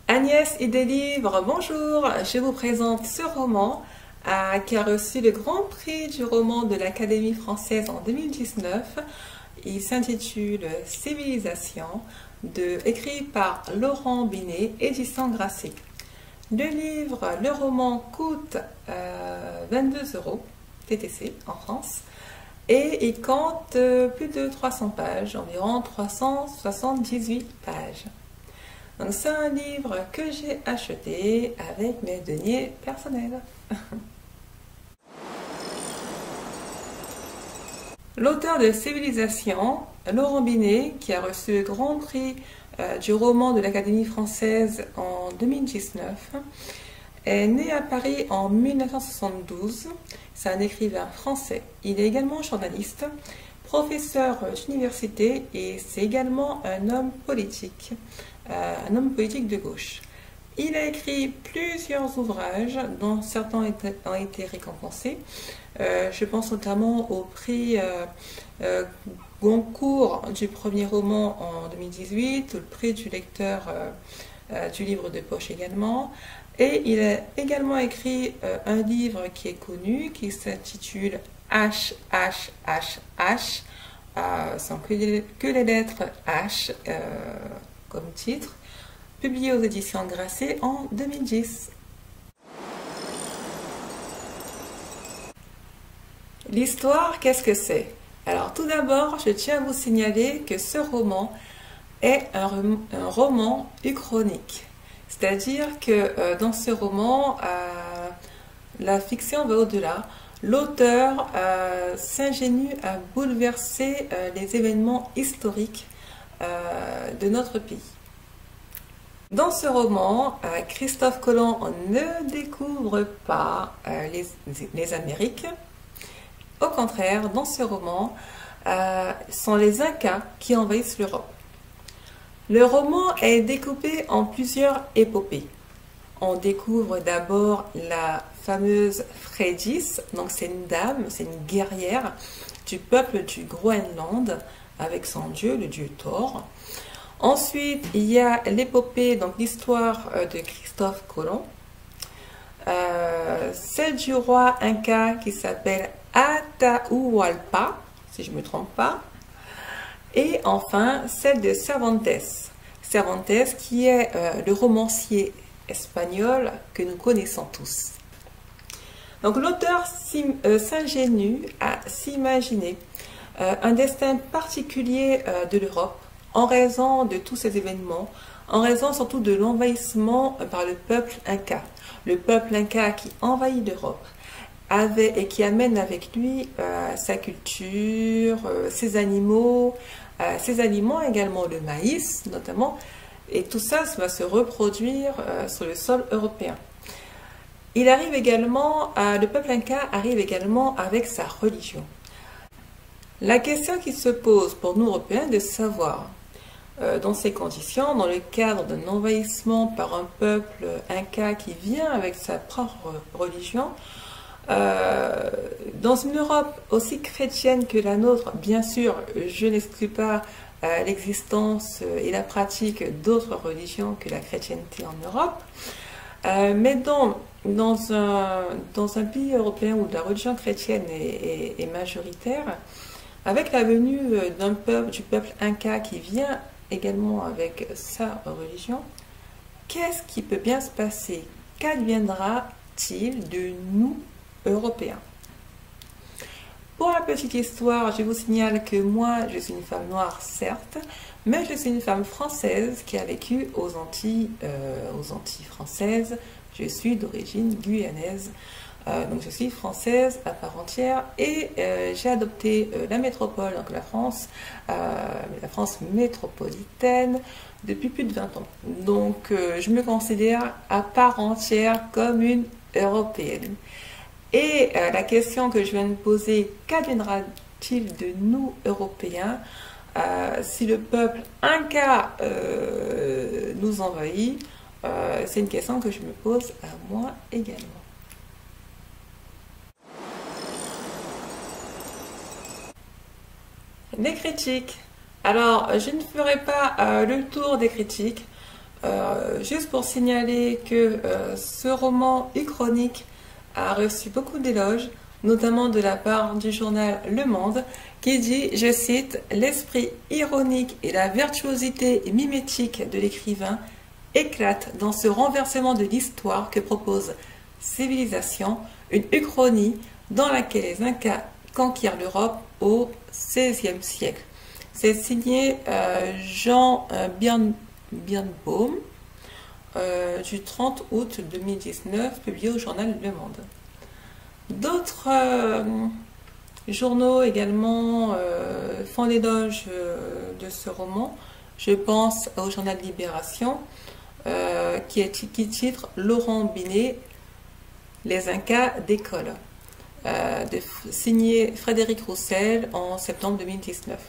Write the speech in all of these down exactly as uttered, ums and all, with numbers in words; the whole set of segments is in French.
Agnès Idélivre, bonjour, je vous présente ce roman euh, qui a reçu le grand prix du roman de l'Académie française en deux mille dix-neuf. Il s'intitule Civilisation, de, écrit par Laurent Binet, édition Grasset. Le livre, le roman coûte euh, vingt-deux euros T T C en France et il compte euh, plus de trois cents pages, environ trois cent soixante-dix-huit pages. Donc c'est un livre que j'ai acheté avec mes deniers personnels. L'auteur de Civilisation, Laurent Binet, qui a reçu le grand prix euh, du roman de l'Académie française en deux mille dix-neuf, est né à Paris en mille neuf cent soixante-douze. C'est un écrivain français. Il est également journaliste, professeur d'université et c'est également un homme politique, euh, un homme politique de gauche. Il a écrit plusieurs ouvrages dont certains ont été récompensés. Euh, je pense notamment au prix euh, euh, Goncourt du premier roman en deux mille dix-huit, le prix du lecteur euh, euh, du livre de poche également. Et il a également écrit euh, un livre qui est connu, qui s'intitule H H H H, euh, sans que les, que les lettres H euh, comme titre, publié aux éditions Grasset en deux mille dix. L'histoire, qu'est-ce que c'est? Alors tout d'abord, je tiens à vous signaler que ce roman est un, un roman uchronique. C'est-à-dire que euh, dans ce roman, euh, la fiction va au-delà. L'auteur euh, s'ingénue à bouleverser euh, les événements historiques euh, de notre pays. Dans ce roman, euh, Christophe Colomb ne découvre pas euh, les, les Amériques. Au contraire, dans ce roman, euh, sont les Incas qui envahissent l'Europe. Le roman est découpé en plusieurs épopées. On découvre d'abord la fameuse Freydis, donc c'est une dame, c'est une guerrière du peuple du Groenland avec son dieu, le dieu Thor. Ensuite, il y a l'épopée, donc l'histoire de Christophe Colomb, euh, celle du roi Inca qui s'appelle Atahualpa, si je ne me trompe pas, et enfin celle de Cervantes. Cervantes qui est euh, le romancier espagnol que nous connaissons tous. Donc l'auteur s'ingénue à s'imaginer euh, un destin particulier euh, de l'Europe en raison de tous ces événements, en raison surtout de l'envahissement par le peuple Inca. Le peuple Inca qui envahit l'Europe avec, et qui amène avec lui euh, sa culture, euh, ses animaux, euh, ses aliments, également le maïs notamment, et tout ça va se reproduire euh, sur le sol européen. Il arrive également, euh, le peuple Inca arrive également avec sa religion. La question qui se pose pour nous Européens est de savoir, euh, dans ces conditions, dans le cadre d'un envahissement par un peuple Inca qui vient avec sa propre religion, Euh, dans une Europe aussi chrétienne que la nôtre, bien sûr, je n'exclus pas euh, l'existence et la pratique d'autres religions que la chrétienté en Europe, euh, mais dans, dans, un, dans un pays européen où la religion chrétienne est, est, est majoritaire, avec la venue d'un peuple, du peuple Inca qui vient également avec sa religion, qu'est-ce qui peut bien se passer? Qu'adviendra-t-il de nous Européens? Pour la petite histoire, je vous signale que moi, je suis une femme noire, certes, mais je suis une femme française qui a vécu aux Antilles, euh, aux Antilles françaises. Je suis d'origine guyanaise, euh, donc je suis française à part entière et euh, j'ai adopté euh, la métropole, donc la France, euh, la France métropolitaine, depuis plus de vingt ans. Donc euh, je me considère à part entière comme une Européenne. Et euh, la question que je viens de poser, qu'adviendra-t-il de nous, Européens, euh, si le peuple Inca euh, nous envahit? euh, C'est une question que je me pose à moi également. Les critiques. Alors, je ne ferai pas euh, le tour des critiques. Euh, juste pour signaler que euh, ce roman uchronique a reçu beaucoup d'éloges, notamment de la part du journal Le Monde, qui dit, je cite, « L'esprit ironique et la virtuosité mimétique de l'écrivain éclatent dans ce renversement de l'histoire que propose Civilisation, une uchronie dans laquelle les Incas conquièrent l'Europe au seizième siècle. » C'est signé euh, Jean euh, Birn, Birnbaum, euh, du trente août deux mille dix-neuf, publié au journal Le Monde. D'autres euh, journaux également euh, font l'éloge euh, de ce roman. Je pense au journal Libération, euh, qui, est, qui titre Laurent Binet, Les Incas d'école, euh, de, signé Frédéric Roussel en septembre deux mille dix-neuf.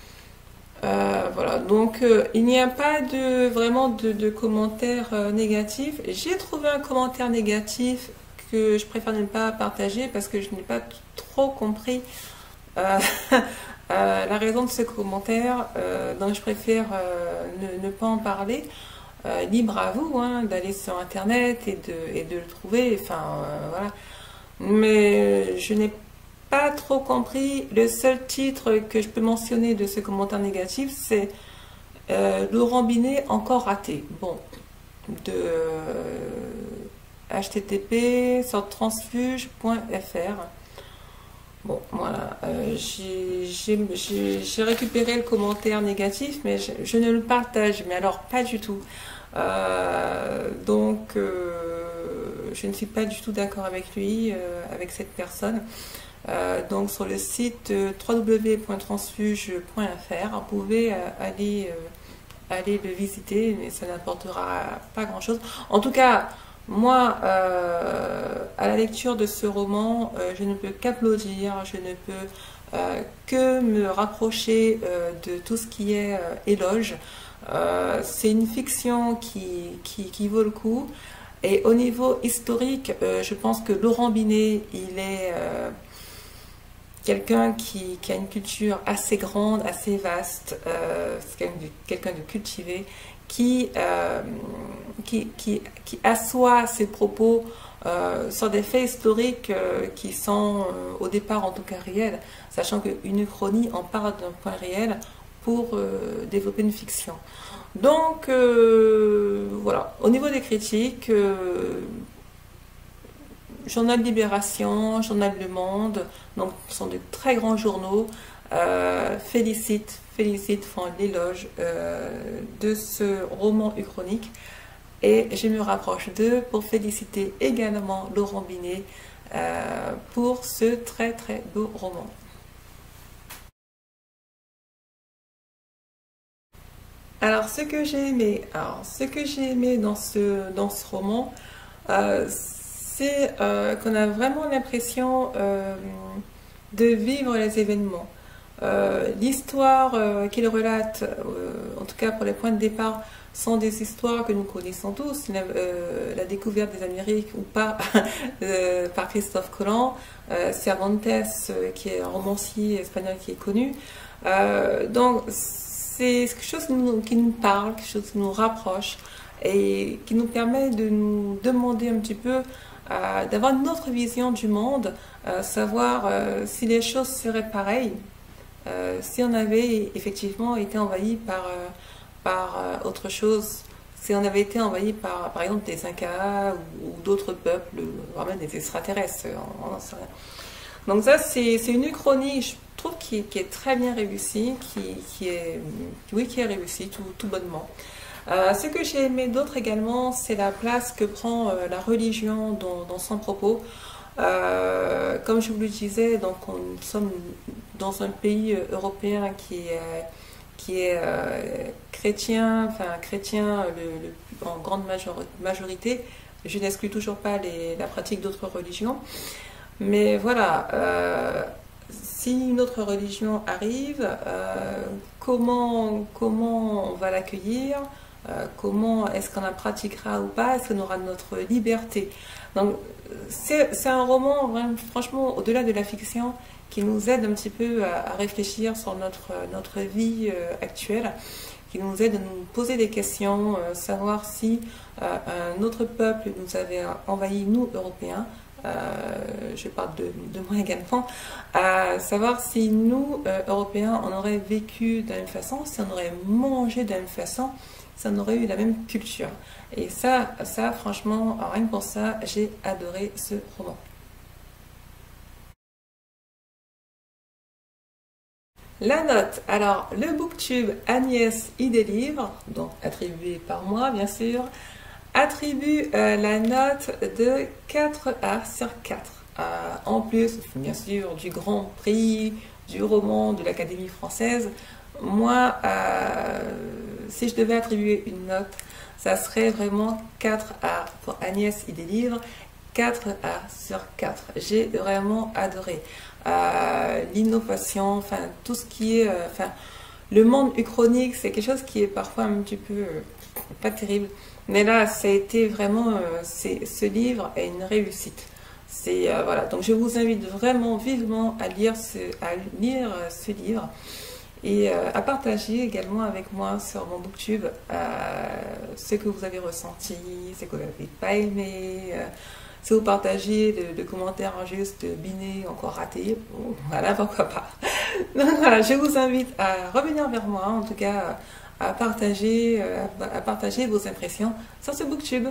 Euh, voilà, donc euh, il n'y a pas de, vraiment de, de commentaires euh, négatifs. J'ai trouvé un commentaire négatif que je préfère ne pas partager parce que je n'ai pas trop compris euh, euh, la raison de ce commentaire, euh, donc je préfère euh, ne, ne pas en parler. Euh, libre à vous hein, d'aller sur internet et de, et de le trouver, enfin euh, voilà. Mais je n'ai pas trop compris. Le seul titre que je peux mentionner de ce commentaire négatif, c'est euh, Laurent Binet encore raté. Bon, de euh, h t t p sur transfuge point f r. Bon, voilà, euh, j'ai récupéré le commentaire négatif, mais je, je ne le partage, mais alors pas du tout. Euh, donc, euh, je ne suis pas du tout d'accord avec lui, euh, avec cette personne. Euh, donc, sur le site euh, w w w point transfuge point f r, vous pouvez euh, aller, euh, aller le visiter, mais ça n'apportera pas grand-chose. En tout cas, moi, euh, à la lecture de ce roman, euh, je ne peux qu'applaudir, je ne peux euh, que me rapprocher euh, de tout ce qui est euh, éloge. Euh, c'est une fiction qui, qui, qui vaut le coup. Et au niveau historique, euh, je pense que Laurent Binet, il est euh, quelqu'un qui, qui a une culture assez grande, assez vaste, euh, c'est quelqu'un de cultivé, qui, euh, qui, qui, qui assoit ses propos euh, sur des faits historiques euh, qui sont euh, au départ en tout cas réels, sachant qu'une uchronie en parle d'un point réel pour euh, développer une fiction. Donc euh, voilà, au niveau des critiques, euh, Journal Libération, Journal Le Monde, donc ce sont de très grands journaux, euh, félicitent, félicitent, font l'éloge euh, de ce roman uchronique. Et je me rapproche d'eux pour féliciter également Laurent Binet euh, pour ce très très beau roman. Alors ce que j'ai aimé, alors ce que j'ai aimé dans ce dans ce roman, euh, c'est euh, qu'on a vraiment l'impression euh, de vivre les événements. Euh, L'histoire euh, qu'il relate, euh, en tout cas pour les points de départ, sont des histoires que nous connaissons tous, la, euh, la découverte des Amériques ou pas euh, par Christophe Colomb, euh, Cervantes euh, qui est un romancier espagnol qui est connu. Euh, donc c'est quelque chose qui nous, qui nous parle, quelque chose qui nous rapproche et qui nous permet de nous demander un petit peu, euh, d'avoir une autre vision du monde, euh, savoir euh, si les choses seraient pareilles, euh, si on avait effectivement été envahi par, euh, par euh, autre chose, si on avait été envahi par, par exemple, des Incas ou, ou d'autres peuples, vraiment des extraterrestres, on n'en sait rien. Donc ça, c'est une uchronie, je trouve, qui, qui est très bien réussie, qui, qui est, oui, qui est réussie tout, tout bonnement. Euh, ce que j'ai aimé d'autre également, c'est la place que prend euh, la religion dans, dans son propos. Euh, comme je vous le disais, donc on, nous sommes dans un pays européen qui est, qui est euh, chrétien, enfin chrétien le, le, en grande major, majorité. Je n'exclus toujours pas les, la pratique d'autres religions. Mais voilà, euh, si une autre religion arrive, euh, comment, comment on va l'accueillir, euh, comment est-ce qu'on la pratiquera ou pas, est-ce qu'on aura notre liberté. Donc c'est un roman, vraiment, franchement, au-delà de la fiction, qui nous aide un petit peu à, à réfléchir sur notre, notre vie euh, actuelle, qui nous aide à nous poser des questions, euh, savoir si euh, un autre peuple nous avait envahi, nous, Européens, euh, je parle de, de moi également, à savoir si nous, euh, Européens, on aurait vécu de la même façon, si on aurait mangé de la même façon, si on aurait eu la même culture. Et ça, ça franchement, rien que pour ça, j'ai adoré ce roman. La note, alors le booktube Agnès Idélivre, donc attribué par moi bien sûr, attribue euh, la note de quatre A sur quatre. Euh, en plus, bien sûr, du Grand Prix, du roman de l'Académie française, moi, euh, si je devais attribuer une note, ça serait vraiment quatre A pour Agnès Idélivre, quatre A sur quatre. J'ai vraiment adoré. Euh, l'innovation, enfin tout ce qui est, euh, enfin le monde uchronique, c'est quelque chose qui est parfois un petit peu euh, pas terrible, mais là ça a été vraiment, euh, c'est, ce livre est une réussite. C'est euh, voilà, donc je vous invite vraiment vivement à lire ce, à lire euh, ce livre et euh, à partager également avec moi sur mon booktube euh, ce que vous avez ressenti, ce que vous n'avez pas aimé. Euh, Si vous partagez de, de commentaires juste binés, encore ratés, voilà, pourquoi pas. Donc voilà, je vous invite à revenir vers moi, en tout cas à partager, à partager vos impressions sur ce booktube.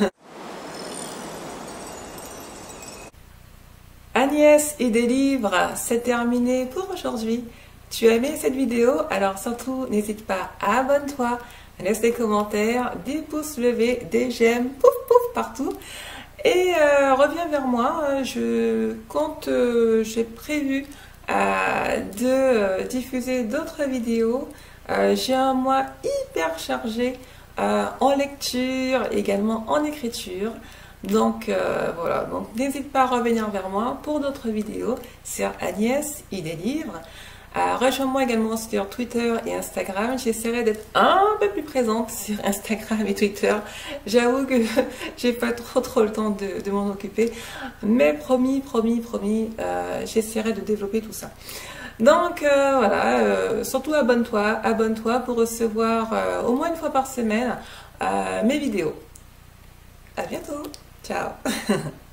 Agnès Idélivre, c'est terminé pour aujourd'hui. Tu as aimé cette vidéo? Alors surtout, n'hésite pas, abonne-toi, laisse des commentaires, des pouces levés, des j'aime, pouf pouf partout. Et euh, reviens vers moi, je compte, euh, j'ai prévu euh, de euh, diffuser d'autres vidéos. Euh, j'ai un mois hyper chargé euh, en lecture, également en écriture. Donc euh, voilà, donc n'hésite pas à revenir vers moi pour d'autres vidéos sur Agnès Idélivre. Euh, Rejoins-moi également sur Twitter et Instagram. J'essaierai d'être un peu plus présente sur Instagram et Twitter. J'avoue que j'ai pas trop trop le temps de, de m'en occuper. Mais promis, promis, promis, euh, j'essaierai de développer tout ça. Donc euh, voilà, euh, surtout abonne-toi, abonne-toi pour recevoir euh, au moins une fois par semaine euh, mes vidéos. À bientôt, ciao.